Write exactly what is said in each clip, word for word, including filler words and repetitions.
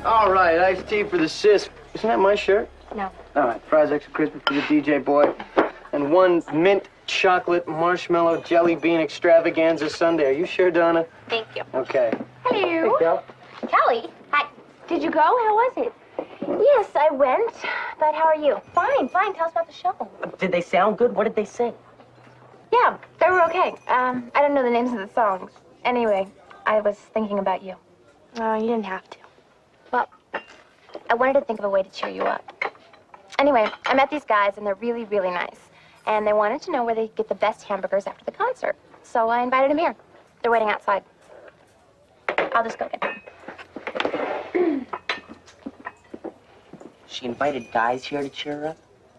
All right, iced tea for the sis. Isn't that my shirt? No. All right, fries extra crispy for the D J boy. And one mint chocolate marshmallow jelly bean extravaganza sundae. Are you sure, Donna? Thank you. Okay. Hello. Hey, Cal. Kelly. Hi. Did you go? How was it? Yes, I went. But how are you? Fine, fine. Tell us about the show. Did they sound good? What did they sing? Yeah, they were okay. Um, I don't know the names of the songs. Anyway, I was thinking about you. Oh, you didn't have to. Well, I wanted to think of a way to cheer you up. Anyway, I met these guys, and they're really, really nice. And they wanted to know where they could get the best hamburgers after the concert. So I invited them here. They're waiting outside. I'll just go get them. She invited guys here to cheer her up?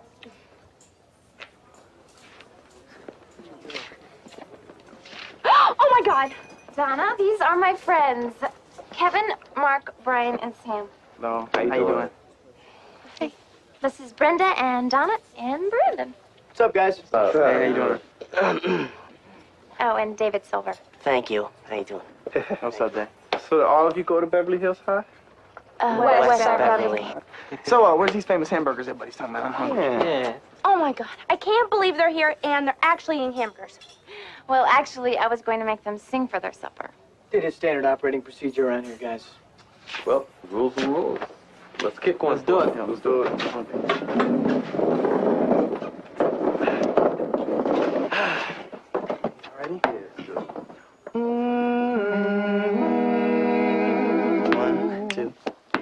Oh, my God. Donna, these are my friends. Kevin, Mark, Brian, and Sam. Hello. How you, How you doing? Hey. This is Brenda and Donna and Brandon. What's up, guys? What's up? Hey, how you doing? Oh, and David Silver. Thank you. How you doing? What's up, Dave? So did all of you go to Beverly Hills High? Uh, West West Beverly. Beverly. So, uh, where's these famous hamburgers everybody's talking about? I'm hungry. Yeah. Yeah. Oh, my God. I can't believe they're here and they're actually eating hamburgers. Well, actually, I was going to make them sing for their supper. It is standard operating procedure around here, guys. Well, rules are rules. Let's kick one. Let's do it. Yeah, let's do it. Ready? One, two.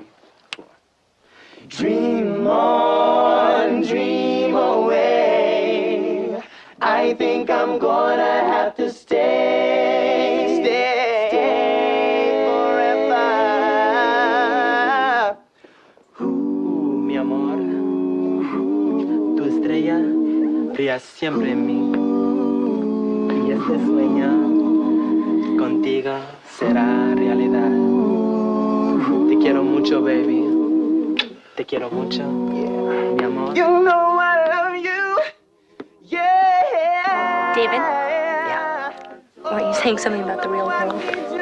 Dream on, dream away. I think I'm gonna have to stay, stay, stay forever. Uh, mi amor, tu estrella brilla siempre en mí. Y este sueño contigo será realidad. Te quiero mucho, baby. Te quiero mucho, mi amor. You know I love you, yeah. David? Yeah. Weren't you saying something about the real world?